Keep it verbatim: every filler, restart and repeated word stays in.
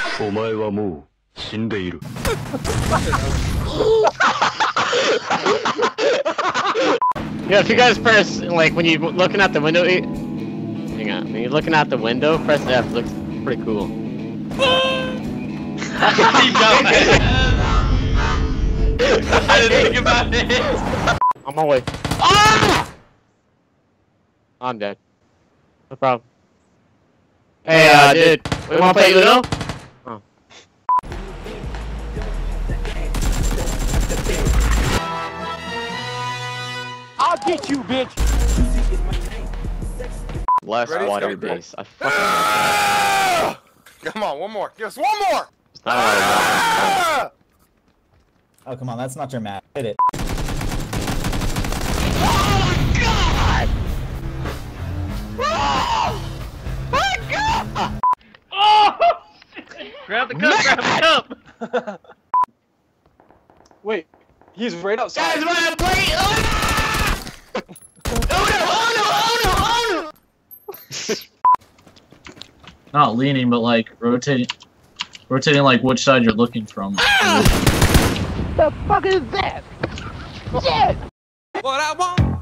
お前はもう死んでいる。 Yeah, if you guys press, like, when you're looking out the window, it, hang on, when you're looking out the window, press F, it looks pretty cool. I didn't think about it. On my way. Ah! I'm dead. No problem. Hey, uh, dude, we wanna play Uno? Oh. I'll get you, bitch! Last Ready? water Go, go. base. I fucking Ah! Come on, one more. Give us one more. It's not what I want. Ah! Oh, come on, that's not your map. Hit it. Oh my god! Oh my god! Oh! Grab the cup, grab the cup! Wait, he's right outside. Guys, wanna play? Oh no! Oh no! Oh no! Oh no! Not leaning, but like rotating, rotating like which side you're looking from. The fuck is that? Shit! What I want